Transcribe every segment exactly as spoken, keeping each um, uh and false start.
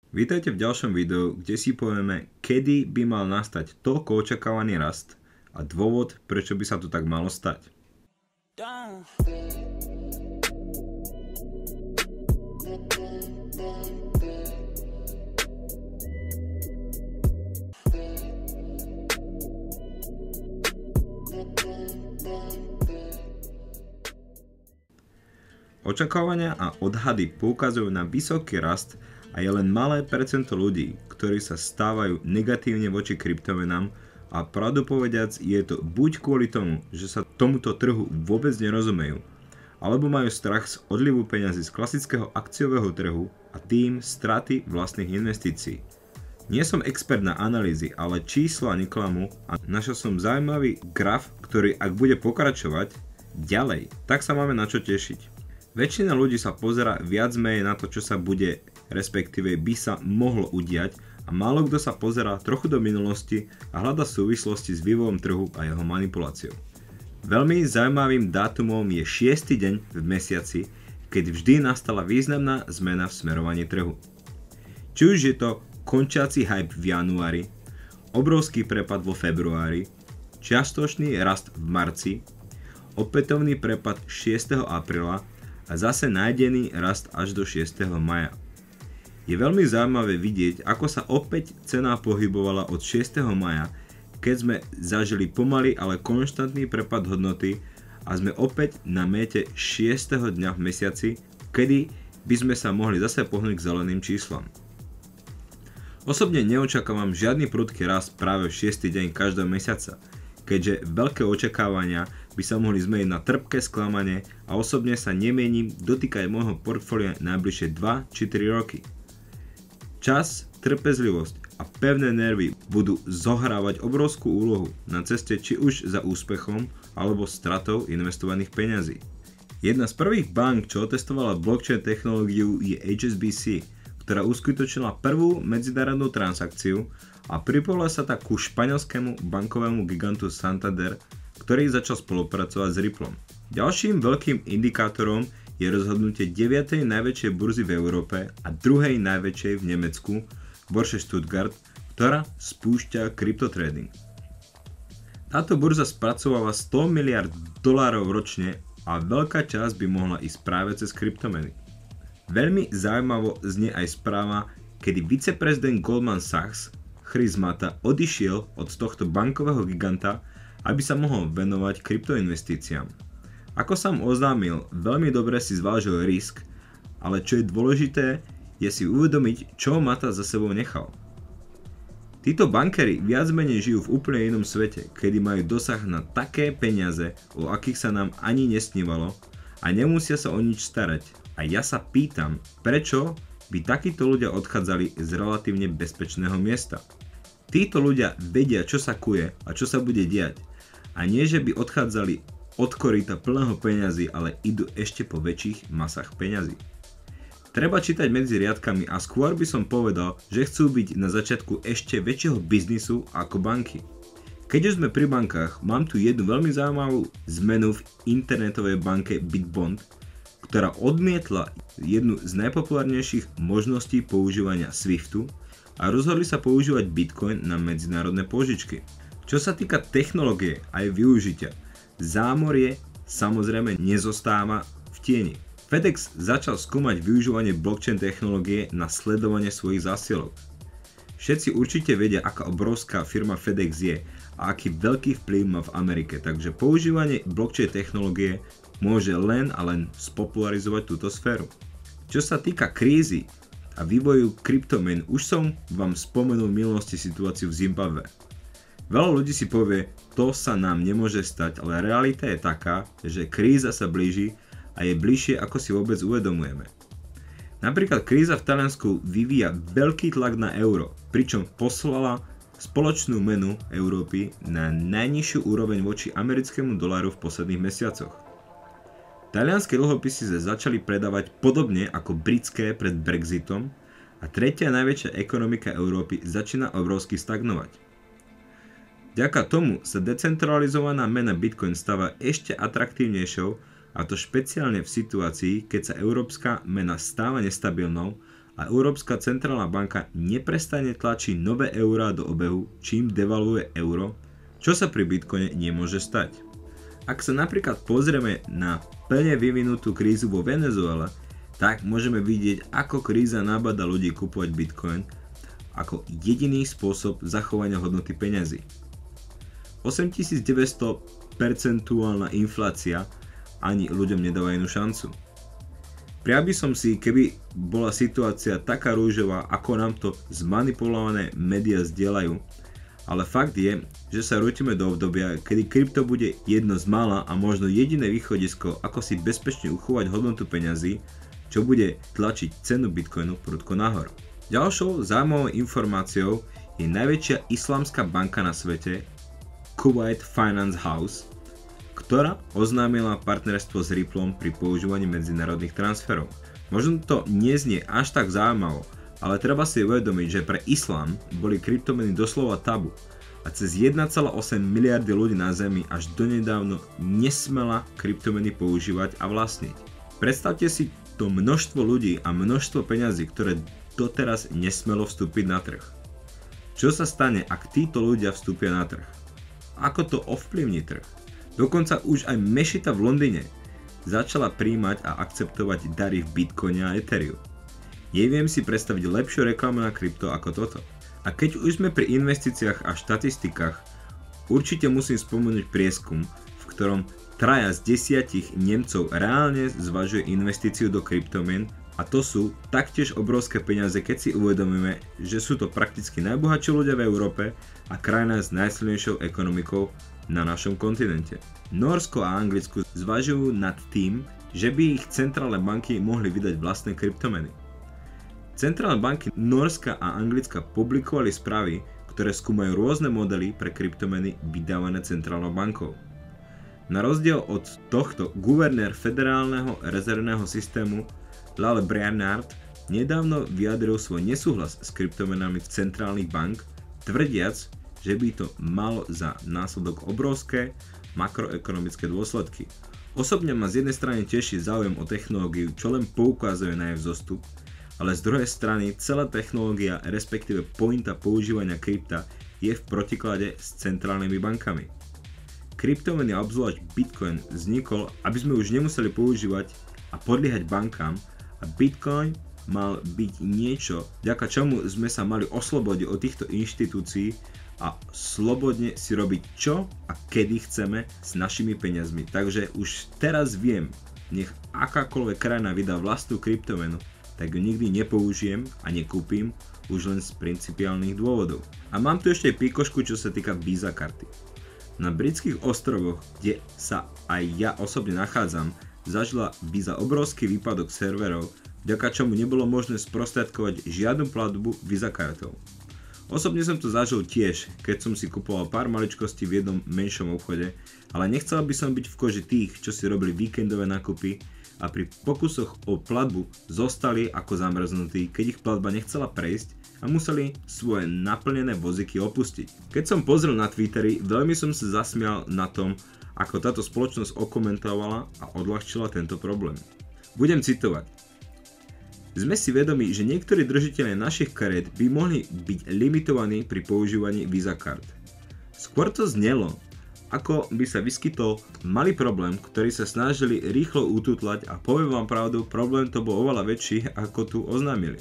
Vítajte v ďalšom videu, kde si povieme, kedy by mal nastať toľko očakávaný rast a dôvod, prečo by sa to tak malo stať. Očakávania a odhady poukazujú na vysoký rast a je len malé percento ľudí, ktorí sa stávajú negatívne voči kryptomenám a pravdu povediac je to buď kvôli tomu, že sa tomuto trhu vôbec nerozumejú, alebo majú strach z odlivu peňazí z klasického akciového trhu a tým straty vlastných investícií. Nie som expert na analýzy, ale čísla neklamú a našiel som zaujímavý graf, ktorý ak bude pokračovať ďalej, tak sa máme na čo tešiť. Väčšina ľudí sa pozerá viac menej na to, čo sa bude, respektíve by sa mohlo udiať a málo kto sa pozerá trochu do minulosti a hľada súvislosti s vývojom trhu a jeho manipuláciou. Veľmi zaujímavým dátumom je šiesty deň v mesiaci, keď vždy nastala významná zmena v smerovaní trhu. Či už je to končiaci hype v januári, obrovský prepad vo februári, čiastočný rast v marci, opätovný prepad šiesteho apríla a zase nájdený rast až do šiesteho mája. Je veľmi zaujímavé vidieť, ako sa opäť cena pohybovala od šiesteho mája, keď sme zažili pomalý, ale konštantný prepad hodnoty a sme opäť na méte šiesteho dňa v mesiaci, kedy by sme sa mohli zase pohnúť k zeleným číslam. Osobne neočakávam žiadny prudký rast práve v šiesty deň každého mesiaca, keďže veľké očakávania by sa mohli zmeniť na trpké sklamanie a osobne sa nemienim dotýkať môjho portfólia najbližšie dva či tri roky. Čas, trpezlivosť a pevné nervy budú zohrávať obrovskú úlohu na ceste či už za úspechom alebo stratou investovaných peňazí. Jedna z prvých bank, čo otestovala blockchain technológiu, je H S B C, ktorá uskutočnila prvú medzinárodnú transakciu a pripojila sa tak ku španielskému bankovému gigantu Santander, ktorý začal spolupracovať s Ripplom. Ďalším veľkým indikátorom je rozhodnutie deviatej najväčšej burzy v Európe a druhej najväčšej v Nemecku, Börse Stuttgart, ktorá spúšťa kryptotrading. Táto burza spracováva sto miliárd dolárov ročne a veľká časť by mohla ísť práve cez kryptomeny. Veľmi zaujímavo znie aj správa, kedy viceprezident Goldman Sachs Chris Mata odišiel od tohto bankového giganta, aby sa mohol venovať kryptoinvestíciám. Ako som oznámil, veľmi dobre si zvážil risk, ale čo je dôležité, je si uvedomiť, čo Mata za sebou nechal. Títo bankéri viac menej žijú v úplne inom svete, kedy majú dosah na také peniaze, o akých sa nám ani nesnívalo a nemusia sa o nič starať. A ja sa pýtam, prečo by takíto ľudia odchádzali z relatívne bezpečného miesta. Títo ľudia vedia, čo sa kuje a čo sa bude diať. A nie, že by odchádzali od koryta plného peňazí, ale idú ešte po väčších masách peňazí. Treba čítať medzi riadkami a skôr by som povedal, že chcú byť na začiatku ešte väčšieho biznisu ako banky. Keď už sme pri bankách, mám tu jednu veľmi zaujímavú zmenu v internetovej banke Bitbond, ktorá odmietla jednu z najpopulárnejších možností používania Swiftu a rozhodli sa používať Bitcoin na medzinárodné pôžičky. Čo sa týka technológie a jej využitia, zámorie samozrejme nezostáva v tieni. FedEx začal skúmať využívanie blockchain technológie na sledovanie svojich zásielok. Všetci určite vedia, aká obrovská firma FedEx je a aký veľký vplyv má v Amerike, takže používanie blockchain technológie môže len a len spopularizovať túto sféru. Čo sa týka krízy a vývoju kryptomien, už som vám spomenul v minulosti situáciu v Zimbabwe. Veľa ľudí si povie, to sa nám nemôže stať, ale realita je taká, že kríza sa blíži a je bližšie, ako si vôbec uvedomujeme. Napríklad kríza v Taliansku vyvíja veľký tlak na euro, pričom poslala spoločnú menu Európy na najnižšiu úroveň voči americkému doláru v posledných mesiacoch. Talianske dlhopisy sa začali predávať podobne ako britské pred Brexitom a tretia najväčšia ekonomika Európy začína obrovsky stagnovať. Vďaka tomu sa decentralizovaná mena Bitcoin stáva ešte atraktívnejšou, a to špeciálne v situácii, keď sa európska mena stáva nestabilnou a Európska centrálna banka neprestane tlačiť nové eurá do obehu, čím devalvuje euro, čo sa pri Bitcoine nemôže stať. Ak sa napríklad pozrieme na plne vyvinutú krízu vo Venezuele, tak môžeme vidieť, ako kríza nabáda ľudí kupovať Bitcoin ako jediný spôsob zachovania hodnoty peňazí. osemtisícdeväťsto percentuálna inflácia ani ľuďom nedáva inú šancu. Prial by som si, keby bola situácia taká rúžová, ako nám to zmanipulované médiá zdieľajú, ale fakt je, že sa rútime do obdobia, kedy krypto bude jedno z mála a možno jediné východisko, ako si bezpečne uchovať hodnotu peňazí, čo bude tlačiť cenu Bitcoinu prudko nahor. Ďalšou zaujímavou informáciou je najväčšia islamská banka na svete, Kuwait Finance House, ktorá oznámila partnerstvo s Ripplom pri používaní medzinárodných transferov. Možno to neznie až tak zaujímavo, ale treba si uvedomiť, že pre islám boli kryptomeny doslova tabu a cez jeden celá osem miliardy ľudí na Zemi až donedávno nesmela kryptomeny používať a vlastniť. Predstavte si to množstvo ľudí a množstvo peňazí, ktoré doteraz nesmelo vstúpiť na trh. Čo sa stane, ak títo ľudia vstúpia na trh? Ako to ovplyvní trh? Dokonca už aj mešita v Londýne začala príjmať a akceptovať dary v Bitcoine a Ethereum. Neviem si predstaviť lepšiu reklamu na krypto ako toto. A keď už sme pri investíciách a štatistikách, určite musím spomenúť prieskum, v ktorom traja z desiatich Nemcov reálne zvažuje investíciu do kryptomien, a to sú taktiež obrovské peniaze, keď si uvedomíme, že sú to prakticky najbohatší ľudia v Európe a krajina s najsilnejšou ekonomikou na našom kontinente. Nórsko a Anglicko zvažujú nad tým, že by ich centrálne banky mohli vydať vlastné kryptomeny. Centrálne banky Nórska a Anglicka publikovali správy, ktoré skúmajú rôzne modely pre kryptomeny vydávané centrálnou bankou. Na rozdiel od tohto guvernér Federálneho rezervného systému Lale Brainard nedávno vyjadril svoj nesúhlas s kryptomenami centrálnych bank, tvrdiac, že by to malo za následok obrovské makroekonomické dôsledky. Osobne ma z jednej strany teší záujem o technológiu, čo len poukazuje na jej vzostup, ale z druhej strany celá technológia, respektíve pointa používania krypta je v protiklade s centrálnymi bankami. Kryptomeny a obzvlášť Bitcoin vznikol, aby sme už nemuseli používať a podliehať bankám, a Bitcoin mal byť niečo, vďaka čomu sme sa mali oslobodiť od týchto inštitúcií a slobodne si robiť čo a kedy chceme s našimi peniazmi. Takže už teraz viem, nech akákoľvek krajina vydá vlastnú kryptomenu, tak ju nikdy nepoužijem a nekúpim už len z principiálnych dôvodov. A mám tu ešte pikošku, čo sa týka Visa karty. Na britských ostrovoch, kde sa aj ja osobne nachádzam, zažila Visa obrovský výpadok serverov, vďaka čomu nebolo možné sprostredkovať žiadnu platbu Visa kartou. Osobne som to zažil tiež, keď som si kupoval pár maličkostí v jednom menšom obchode, ale nechcel by som byť v koži tých, čo si robili víkendové nákupy a pri pokusoch o platbu zostali ako zamrznutí, keď ich platba nechcela prejsť a museli svoje naplnené vozíky opustiť. Keď som pozrel na Twitteri, veľmi som sa zasmial na tom, ako táto spoločnosť okomentovala a odľahčila tento problém. Budem citovať. Sme si vedomi, že niektorí držitelia našich kariet by mohli byť limitovaní pri používaní Visa kart. Skôr to znelo, ako by sa vyskytol malý problém, ktorý sa snažili rýchlo ututlať a poviem vám pravdu, problém to bol oveľa väčší, ako tu oznámili.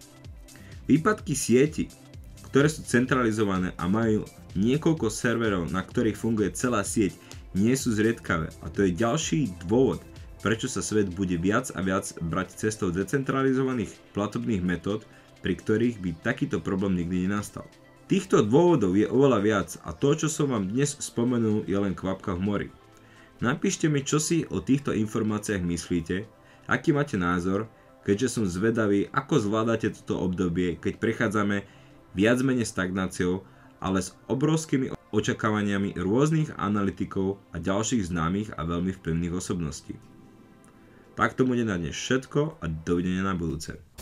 Výpadky sieti, ktoré sú centralizované a majú niekoľko serverov, na ktorých funguje celá sieť, nie sú zriedkavé a to je ďalší dôvod, prečo sa svet bude viac a viac brať cestou decentralizovaných platobných metód, pri ktorých by takýto problém nikdy nenastal. Týchto dôvodov je oveľa viac a to, čo som vám dnes spomenul, je len kvapka v mori. Napíšte mi, čo si o týchto informáciách myslíte, aký máte názor, keďže som zvedavý, ako zvládate toto obdobie, keď prechádzame viac menej stagnáciou, ale s obrovskými očakávaniami rôznych analytikov a ďalších známych a veľmi vplyvných osobností. Tak to bude na dnes všetko a dovidenia na budúce.